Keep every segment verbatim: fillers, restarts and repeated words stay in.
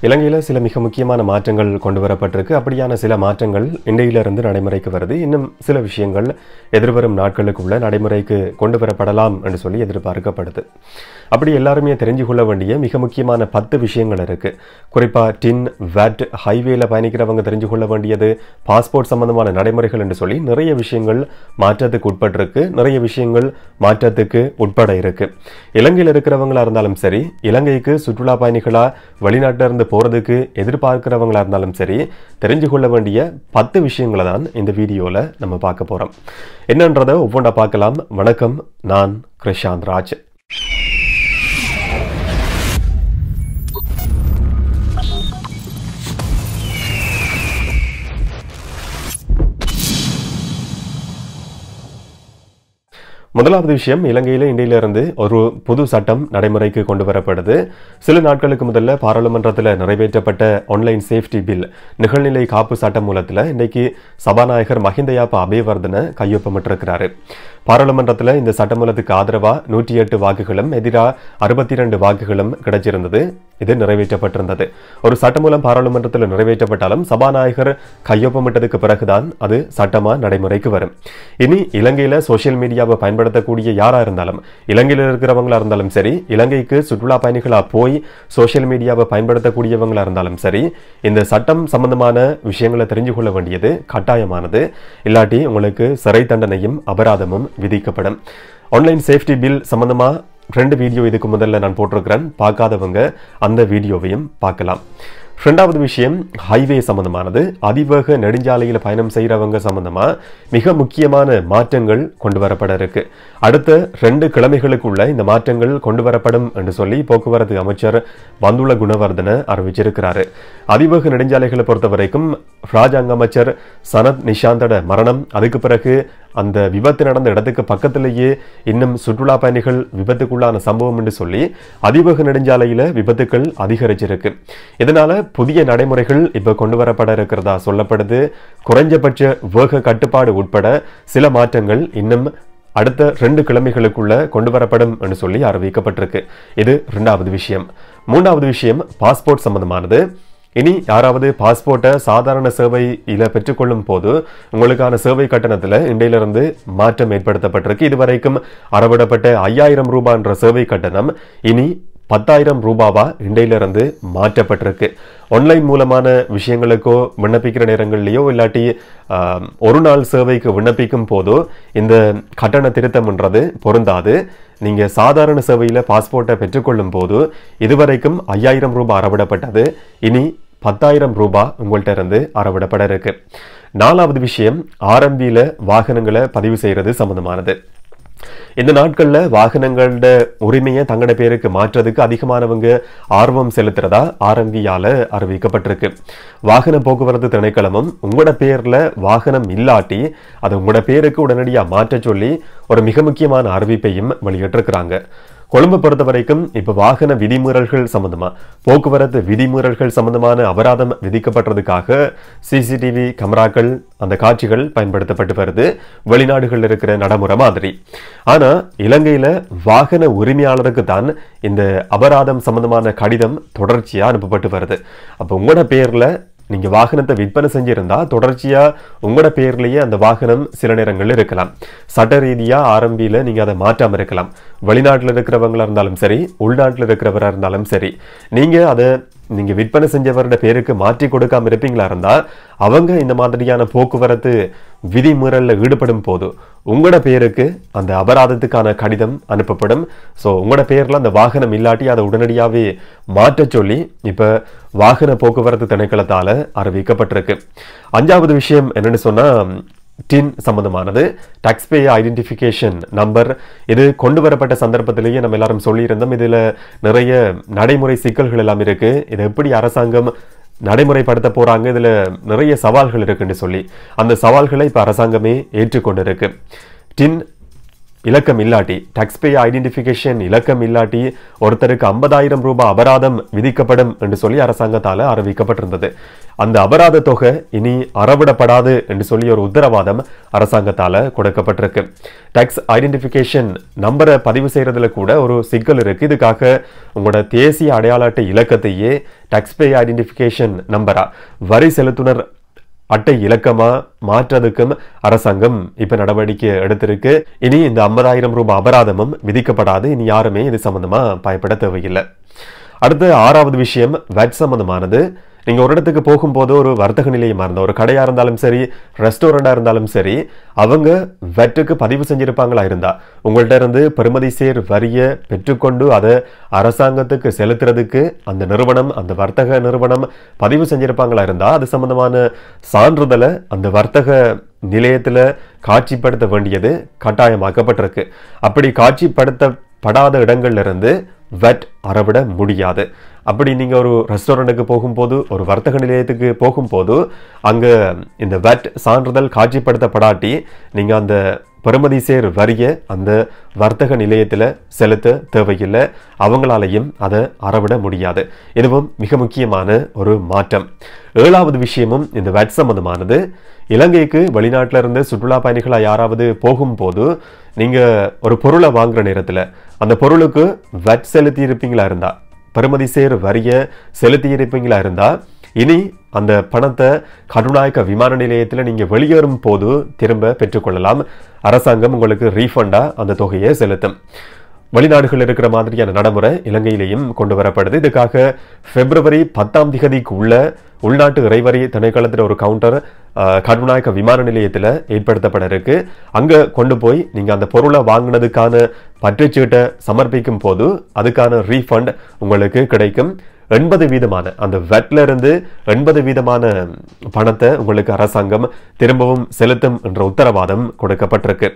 இலங்கையில் சில மிக முக்கியமான மாற்றங்கள் கொண்டு வரப்பட்டிருக்கு. அப்படியான சில மாற்றங்கள் இன்றையிலிருந்து நடைமுறைக்கு வருது. இன்னும் சில விஷயங்கள் எதிர்வரும் நாட்களுக்குள்ள நடைமுறைக்கு கொண்டு வரப்படலாம் என்று சொல்லி எதிர்பார்க்கப்படுது. அப்படி எல்லாருமே தெரிஞ்சு கொள்ள வேண்டிய மிக முக்கியமான பத்து விஷயங்கள் இருக்கு. குறிப்பாக டின், வேட், ஹைவேல பயணிக்கிறவங்க தெரிஞ்சு கொள்ள வேண்டியது, பாஸ்போர்ட் சம்பந்தமான நடைமுறைகள் என்று சொல்லி நிறைய விஷயங்கள் மாற்றத்துக்கு உட்பட்டிருக்கு. நிறைய விஷயங்கள் மாற்றத்துக்கு உட்பட இருக்கு. இலங்கையில் இருக்கிறவங்களா இருந்தாலும் சரி, இலங்கைக்கு சுற்றுலா பயணிகளா வெளிநாட்டில இருந்து போறதுக்கு எதிர்பார்க்கிறவங்களா இருந்தாலும் சரி, தெரிஞ்சு கொள்ள வேண்டிய பத்து விஷயங்களை தான் இந்த வீடியோல நம்ம பார்க்க போறோம். என்னன்றதை ஒவ்வொன்றா பார்க்கலாம். வணக்கம், நான் கிருஷாந்த் ராஜ். முதலாவது விஷயம், இலங்கையில் இன்றையிலிருந்து ஒரு புது சட்டம் நடைமுறைக்கு கொண்டு வரப்படுது. சில நாட்களுக்கு முதல்ல பாராளுமன்றத்தில் நிறைவேற்றப்பட்ட ஆன்லைன் சேஃப்டி பில், நிகழ்நிலை காப்பு சட்ட மூலத்தில் இன்றைக்கு சபாநாயகர் மஹிந்தயாப்ப அபேவர்தன கையொப்பமிட்டிருக்கிறாரு. பாராளுமன்றத்தில் இந்த சட்டமூலத்துக்கு ஆதரவாக நூற்றி எட்டு வாக்குகளும் எதிராக அறுபத்தி இரண்டு வாக்குகளும் கிடைச்சிருந்தது. இது நிறைவேற்றப்பட்டிருந்தது. ஒரு சட்டமூலம் பாராளுமன்றத்தில் நிறைவேற்றப்பட்டாலும் சபாநாயகர் கையொப்பமிட்டதுக்கு பிறகுதான் அது சட்டமா நடைமுறைக்கு வரும். இனி இலங்கையில சோசியல் மீடியாவை பயன்படுத்தக்கூடிய யாரா இருந்தாலும், இலங்கையில் இருக்கிறவங்களா இருந்தாலும் சரி, இலங்கைக்கு சுற்றுலா பயணிகளா போய் சோசியல் மீடியாவை பயன்படுத்தக்கூடியவங்களா இருந்தாலும் சரி, இந்த சட்டம் சம்பந்தமான விஷயங்களை தெரிஞ்சு கொள்ள வேண்டியது கட்டாயமானது. இல்லாட்டி உங்களுக்கு சிறை தண்டனையும் அபராதமும் விதிக்கப்படும். ஆன்லைன் சேஃப்டி பில் சம்பந்தமா ரெண்டு வீடியோ இதுக்கு முதல்ல நான் போட்டிருக்கிறேன். பார்க்காதவங்க அந்த வீடியோவையும் பார்க்கலாம். ரெண்டாவது விஷயம், ஹைவே சம்பந்தமானது. அதிவேக நெடுஞ்சாலையில் பயணம் செய்கிறவங்க சம்பந்தமா மிக முக்கியமான மாற்றங்கள் கொண்டு வரப்பட இருக்கு. அடுத்த ரெண்டு கிழமைகளுக்குள்ள இந்த மாற்றங்கள் கொண்டு வரப்படும் என்று சொல்லி போக்குவரத்து அமைச்சர் பந்துல குணவர்தன அறிவிச்சிருக்கிறாரு. அதிவேக நெடுஞ்சாலைகளை பொறுத்த வரைக்கும் ராஜாங்க அமைச்சர் சனத் நிஷாந்தோட மரணம், அதுக்கு பிறகு அந்த விபத்து நடந்த இடத்துக்கு பக்கத்திலேயே இன்னும் சுற்றுலா பயணிகள் விபத்துக்குள்ளான சம்பவம் என்று சொல்லி அதிவேக நெடுஞ்சாலையில விபத்துக்கள் அதிகரிச்சிருக்கு. இதனால புதிய நடைமுறைகள் இப்ப கொண்டு வரப்பட இருக்கிறதா சொல்லப்படுது. குறைஞ்சபட்ச வேக கட்டுப்பாடு உட்பட சில மாற்றங்கள் இன்னும் அடுத்த ரெண்டு கிழமைகளுக்குள்ள கொண்டு வரப்படும் என்று சொல்லி அறிவிக்கப்பட்டிருக்கு. இது இரண்டாவது விஷயம். மூன்றாவது விஷயம், பாஸ்போர்ட் சம்பந்தமானது. இனி யாராவது பாஸ்போர்ட்டை சாதாரண சேவையில பெற்றுக்கொள்ளும் போது உங்களுக்கான சேவை கட்டணத்தில் இன்றையிலிருந்து மாற்றம் ஏற்படுத்தப்பட்டிருக்கு. இதுவரைக்கும் அறவிடப்பட்ட ஐயாயிரம் ரூபாய் என்ற சேவை கட்டணம் இனி பத்தாயிரம் ரூபாவா இன்றையிலிருந்து மாற்றப்பட்டிருக்கு. ஆன்லைன் மூலமான விஷயங்களுக்கோ விண்ணப்பிக்கிற நேரங்கள்லையோ இல்லாட்டி ஒரு நாள் சேவைக்கு விண்ணப்பிக்கும் போதோ இந்த கட்டண திருத்தம்ன்றது பொருந்தாது. நீங்க சாதாரண சேவையில பாஸ்போர்ட்டை பெற்றுக்கொள்ளும் போது இதுவரைக்கும் ஐயாயிரம் ரூபாய் அறவிடப்பட்டது இனி பத்தாயிரம் ரூபாய் உங்கள்கிட்ட இருந்து அறவிடப்பட இருக்கு. நாலாவது விஷயம், ஆர்எம்பியில வாகனங்களை பதிவு செய்யறது சம்பந்தமானது. இந்த நாட்கள்ல வாகனங்களோட உரிமையை தங்களோட பேருக்கு மாற்றதுக்கு அதிகமானவங்க ஆர்வம் செலுத்துறதா ஆர்எம்பியால அறிவிக்கப்பட்டிருக்கு. வாகன போக்குவரத்து திணைக்களமும் உங்களோட பேர்ல வாகனம் இல்லாட்டி அது உங்களோட பேருக்கு உடனடியா மாற்ற சொல்லி ஒரு மிக முக்கியமான அறிவிப்பையும் வெளியிட்டிருக்கிறாங்க. கொழும்பு பொறுத்த வரைக்கும் இப்ப வாகன விதிமீறல்கள் சம்பந்தமா, போக்குவரத்து விதிமீறல்கள் சம்பந்தமான அபராதம் விதிக்கப்பட்டதுக்காக சிசிடிவி கேமராக்கள், அந்த காட்சிகள் பயன்படுத்தப்பட்டு வருது. வெளிநாடுகள் இருக்கிற நடைமுறை மாதிரி. ஆனா இலங்கையில வாகன உரிமையாளருக்கு தான் இந்த அபராதம் சம்பந்தமான கடிதம் தொடர்ச்சியா அனுப்பப்பட்டு வருது. அப்ப உங்களோட பேர்ல நீங்க வாகனத்தை விற்பனை செஞ்சிருந்தா தொடர்ச்சியா உங்களோட பேர்லயே அந்த வாகனம் சில நேரங்கள்ல இருக்கலாம். சட்ட ரீதியா ஆரம்பியில நீங்க அதை மாற்றாம இருக்கலாம். வெளிநாட்டுல இருக்கிறவங்களா இருந்தாலும் சரி, உள்நாட்டுல இருக்கிறவரா இருந்தாலும் சரி, நீங்க அதை நீங்க விற்பனை செஞ்சவரோட பேருக்கு மாற்றி கொடுக்காம இருப்பீங்களா இருந்தா அவங்க இந்த மாதிரியான போக்குவரத்து விதிமீறல்ல ஈடுபடும் போது உங்களோட பேருக்கு அந்த அபராதத்துக்கான கடிதம் அனுப்பப்படும். ஸோ உங்களோட பேர்ல அந்த வாகனம் இல்லாட்டி அதை உடனடியாவே மாற்ற சொல்லி இப்ப வாகன போக்குவரத்து திணைக்களத்தால அறிவிக்கப்பட்டிருக்கு. அஞ்சாவது விஷயம் என்னன்னு சொன்னா, டின் சம்பந்தமானது, டாக்ஸ் பே ஐடென்டிஃபிகேஷன் நம்பர். இது கொண்டு வரப்பட்ட சந்தர்ப்பத்திலேயே நம்ம எல்லாரும் சொல்லியிருந்தோம். இதுல நிறைய நடைமுறை சிக்கல்கள் எல்லாம் இருக்கு. இதை எப்படி அரசாங்கம் நடைமுறைப்படுத்த போறாங்க, இதுல நிறைய சவால்கள் இருக்குன்னு சொல்லி அந்த சவால்களை இப்ப அரசாங்கமே ஏற்றுக்கொண்டிருக்கு. டின் இலக்கம் இல்லாட்டி டாக்ஸ் பே ஐடென்டிஃபிகேஷன் இலக்கம் இல்லாட்டி ஒருத்தருக்கு ஐம்பதாயிரம் ரூபாய் அபராதம் விதிக்கப்படும் என்று சொல்லி அரசாங்கத்தால் அறிவிக்கப்பட்டிருந்தது. அந்த அபராத தொகை இனி அறவிடப்படாது என்று சொல்லி ஒரு உத்தரவாதம் அரசாங்கத்தால் கொடுக்கப்பட்டிருக்கு. டாக்ஸ் ஐடென்டிஃபிகேஷன் நம்பரை பதிவு செய்யறதுல கூட ஒரு சிக்கல் இருக்கு. இதுக்காக உங்களோட தேசிய அடையாள அட்டை இலக்கத்தையே டாக்ஸ் பே ஐடென்டிஃபிகேஷன் நம்பரா வரி செலுத்துனர் அட்டை இலக்கமா மாற்றதுக்கும் அரசாங்கம் இப்ப நடவடிக்கை எடுத்திருக்கு. இனி இந்த ஐம்பதாயிரம் ரூபாய் அபராதமும் விதிக்கப்படாது. இனி யாருமே இது சம்பந்தமா பயப்பட தேவையில்லை. அடுத்த ஆறாவது விஷயம் வேட் சம்பந்தமானது. நீங்க ஒரு இடத்துக்கு போகும்போது ஒரு வர்த்தக நிலையமா இருந்தா ஒரு கடையா இருந்தாலும் சரி ரெஸ்டாரண்டா இருந்தாலும் சரி அவங்க வெட்டுக்கு பதிவு செஞ்சிருப்பாங்களா இருந்தா உங்கள்ட்ட இருந்து பெறுமதி சேர் வரியை பெற்றுக்கொண்டு அதை அரசாங்கத்துக்கு செலுத்துறதுக்கு அந்த நிறுவனம் அந்த வர்த்தக நிறுவனம் பதிவு செஞ்சிருப்பாங்களா இருந்தா அது சம்பந்தமான சான்றிதழை அந்த வர்த்தக நிலையத்துல காட்சிப்படுத்த வேண்டியது கட்டாயமாக்கப்பட்டிருக்கு. அப்படி காட்சிப்படுத்தப்படாத இடங்கள்ல இருந்து வெட் அறவிட முடியாது. அப்படி நீங்க ஒரு ரெஸ்டாரண்ட்டுக்கு போகும்போது ஒரு வர்த்தக நிலையத்துக்கு போகும்போது அங்க இந்த வெட் சான்றிதழ் காட்சிப்படுத்தப்படாட்டி நீங்க அந்த பெறுமதி சேர் வரிய அந்த வர்த்தக நிலையத்தில் செலுத்த தேவையில்லை. அவங்களாலையும் அதை அறவிட முடியாது. இதுவும் மிக முக்கியமான ஒரு மாற்றம். ஏழாவது விஷயமும் இந்த வேட் சம்பந்தமானது. இலங்கைக்கு வெளிநாட்டில இருந்து சுற்றுலா பயணிகளா யாராவது போகும்போது நீங்க ஒரு பொருளை வாங்குற நேரத்தில் அந்த பொருளுக்கு வெட் செலுத்தி இருப்பீங்களா இருந்தா பெறுமதி சேர் வரிய செலுத்தி இருப்பீங்களா இருந்தா இனி அந்த பணத்தை கருநாயக்க விமான நிலையத்தில் நீங்க வெளியேறும் போது திரும்ப பெற்றுக்கொள்ளலாம். அரசாங்கம் உங்களுக்கு ரீஃபண்டா அந்த தொகையை செலுத்தும். வெளிநாடுகள் இருக்கிற மாதிரியான நடைமுறை இலங்கையிலேயும் கொண்டு வரப்படுது. இதுக்காக பிப்ரவரி பத்தாம் திகதிக்கு உள்ள உள்நாட்டு இறைவரி திணைக்களத்தில் ஒரு கவுண்டர் கருநாயக்க விமான நிலையத்தில் ஏற்படுத்தப்பட இருக்கு. அங்க கொண்டு போய் நீங்க அந்த பொருளை வாங்கினதுக்கான பற்றுச்சீட்டை சமர்ப்பிக்கும் போது அதுக்கான ரீஃபண்ட் உங்களுக்கு கிடைக்கும். எண்பது வீதமான அந்த வெட்ல இருந்து எண்பது வீதமான பணத்தை உங்களுக்கு அரசாங்கம் திரும்பவும் செலுத்தும் என்ற உத்தரவாதம் கொடுக்கப்பட்டிருக்கு.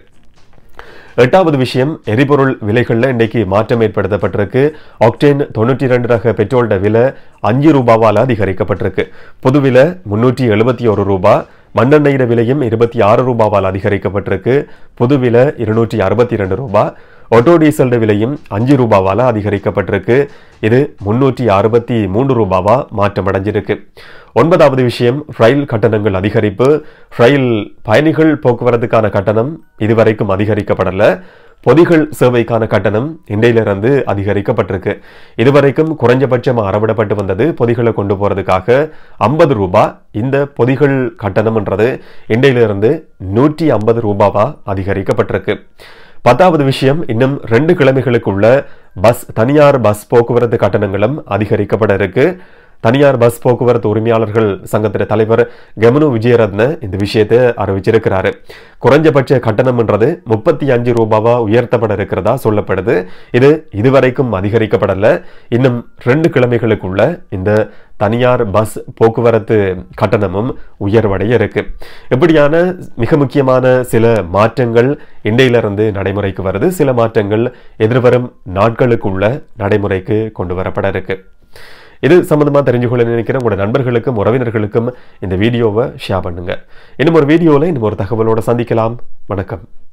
எட்டாவது விஷயம் எரிபொருள் விலைகள்ல இன்றைக்கு மாற்றம் ஏற்படுத்தப்பட்டிருக்கு. ஆக்டேன் தொண்ணூற்றி இரண்டு ரக பெட்ரோல்ட விலை அஞ்சு ரூபாவால் அதிகரிக்கப்பட்டிருக்கு. புது விலை முன்னூற்றி எழுபத்தி ஒரு ரூபாய். மண்ணெண்ணெயிட விலையும் இருபத்தி ஆறு ரூபாவால் அதிகரிக்கப்பட்டிருக்கு. புது விலை இருநூற்றி அறுபத்தி இரண்டு ரூபாய். ஆட்டோ டீசல் விலையும் அஞ்சு ரூபாவால் அதிகரிக்கப்பட்டிருக்கு. இது முன்னூற்றி அறுபத்தி மூன்று ரூபாவா மாற்றம் அடைஞ்சிருக்கு. ஒன்பதாவது விஷயம் ரயில் கட்டணங்கள் அதிகரிப்பு. ரயில் பயணிகள் போக்குவரத்துக்கான கட்டணம் இதுவரைக்கும் அதிகரிக்கப்படல. பொதிகள் சேவைக்கான கட்டணம் இன்றையிலிருந்து அதிகரிக்கப்பட்டிருக்கு. இதுவரைக்கும் குறைஞ்சபட்சமாக அறவிடப்பட்டு வந்தது பொதிகளை கொண்டு போறதுக்காக ஐம்பது ரூபாய். இந்த பொதிகள் கட்டணம்ன்றது இன்றையிலிருந்து நூற்றி ஐம்பது ரூபாவா அதிகரிக்கப்பட்டிருக்கு. பத்தாவது விஷயம் இன்னும் ரெண்டு கிழமைகளுக்குள்ள பஸ் தனியார் பஸ் போக்குவரத்து கட்டணங்களும் அதிகரிக்கப்பட இருக்கு. தனியார் பஸ் போக்குவரத்து உரிமையாளர்கள் சங்கத்தின் தலைவர் கமனு விஜயரத்ன இந்த விஷயத்தை அறிவிச்சிருக்கிறாரு. குறைஞ்சபட்ச கட்டணம்ன்றது முப்பத்தி அஞ்சு ரூபாவா உயர்த்தப்பட இருக்கிறதா சொல்லப்படுது. இது இதுவரைக்கும் அதிகரிக்கப்படல. இன்னும் ரெண்டு கிழமைகளுக்குள்ள இந்த தனியார் பஸ் போக்குவரத்து கட்டணமும் உயர்வடைய இருக்கு. இப்படியான மிக முக்கியமான சில மாற்றங்கள் இன்றையிலிருந்து நடைமுறைக்கு வருது. சில மாற்றங்கள் எதிர்வரும் நாட்களுக்குள்ள நடைமுறைக்கு கொண்டு வரப்பட இருக்கு. இது சம்பந்தமா தெரிஞ்சுக்கொள்ள நினைக்கிறேன் உங்களோட நண்பர்களுக்கும் உறவினர்களுக்கும் இந்த வீடியோவை ஷேர் பண்ணுங்க. இன்னும் ஒரு வீடியோவில் இன்னும் ஒரு தகவலோட சந்திக்கலாம். வணக்கம்.